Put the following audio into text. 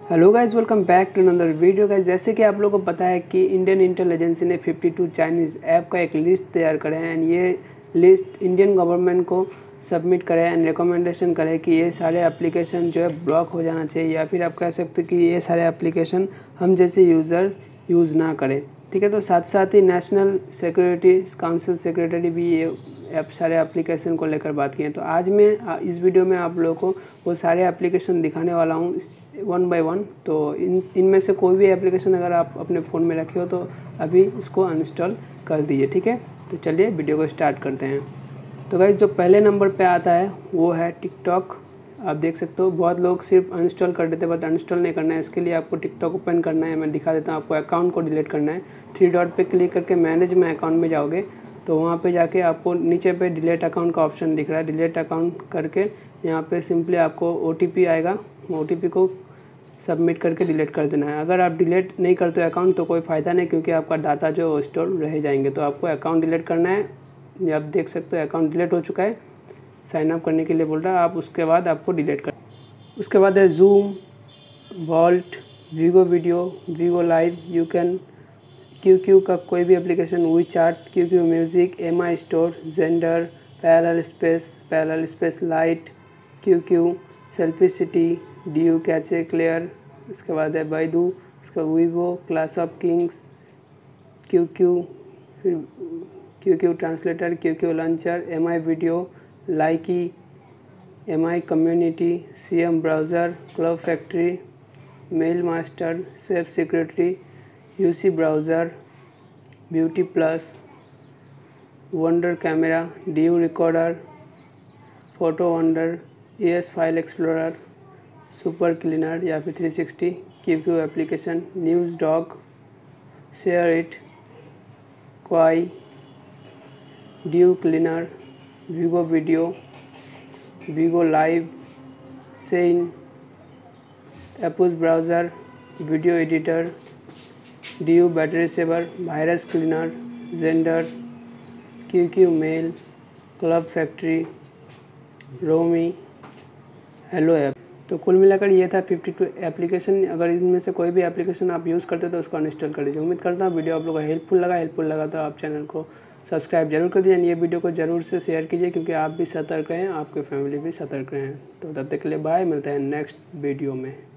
Hello guys, welcome back to another video guys. जैसे कि आप लोगों को पता है कि इंडियन इंटेल एजेंसी ने 52 चाइनीज़ ऐप का एक लिस्ट तैयार करे हैं एंड ये लिस्ट इंडियन गवर्नमेंट को सबमिट करे एंड रिकमेंडेशन करे कि ये सारे एप्लीकेशन जो है ब्लॉक हो जाना चाहिए, या फिर आप कह सकते हो कि ये सारे एप्लीकेशन हम जैसे यूज़र्स यूज़ ना करें। ठीक है, तो साथ साथ ही नेशनल सिक्योरिटी काउंसिल सेक्रेटरी भी ये सारे एप्लीकेशन को लेकर बात की है। तो आज मैं इस वीडियो में आप लोगों को वो सारे एप्लीकेशन दिखाने वाला हूँ वन बाय वन। तो इनमें से कोई भी एप्लीकेशन अगर आप अपने फ़ोन में रखे हो तो अभी इसको अनइंस्टॉल कर दीजिए। ठीक है, तो चलिए वीडियो को स्टार्ट करते हैं। तो गाइस, जो पहले नंबर पे आता है वो है टिकटॉक। आप देख सकते हो बहुत लोग सिर्फ अनइंस्टॉल कर देते हैं, बट अनइंस्टॉल नहीं करना है। इसके लिए आपको टिकटॉक ओपन करना है। मैं दिखा देता हूँ आपको। अकाउंट को डिलीट करना है। 3 डॉट पे क्लिक करके मैनेज माय अकाउंट में जाओगे तो वहाँ पे जाके आपको नीचे पे डिलीट अकाउंट का ऑप्शन दिख रहा है। डिलीट अकाउंट करके यहाँ पे सिंपली आपको OTP आएगा, OTP को सबमिट करके डिलीट कर देना है। अगर आप डिलीट नहीं करते हो अकाउंट तो कोई फ़ायदा नहीं, क्योंकि आपका डाटा जो स्टोर रह जाएंगे। तो आपको अकाउंट डिलीट करना है। ये आप देख सकते हो अकाउंट डिलीट हो चुका है। साइन अप करने के लिए बोल रहा है आप, उसके बाद आपको डिलीट कर। उसके बाद है Zoom, Vault, Vigo video, Vigo live, you cam, QQ का कोई भी application, we chat, QQ music, MI store, Xender, parallel space lite, QQ, selfie city, DU cache clear. उसके बाद है बैदू, उसका Vivo, clash of kings, QQ, फिर QQ translator, QQ launcher, MI video, Likee, MI community, CM browser, club factory, mail master, safe security, UC browser, beauty plus, wonder camera, DU recorder, photo wonder, ES file explorer, super cleaner या फिर 360, QQ application, news dog, share it, Kwai, DU cleaner, Vigo video, Vigo live, सेन, APUS browser, video editor, DU battery saver, virus cleaner, Xender, QQ mail, club factory, Romwe, hello app. तो कुल मिलाकर ये था 52 application. अगर इनमें से कोई भी एप्लीकेशन आप यूज़ करते तो उसको अनइंस्टॉल कर दीजिए। उम्मीद करता हूँ वीडियो आप लोगों को हेल्पफुल लगा तो आप चैनल को सब्सक्राइब जरूर कर दीजिए। ये वीडियो को ज़रूर से शेयर कीजिए, क्योंकि आप भी सतर्क रहें, आपके फैमिली भी सतर्क रहें। तो तब तक के लिए बाय, मिलते हैं नेक्स्ट वीडियो में।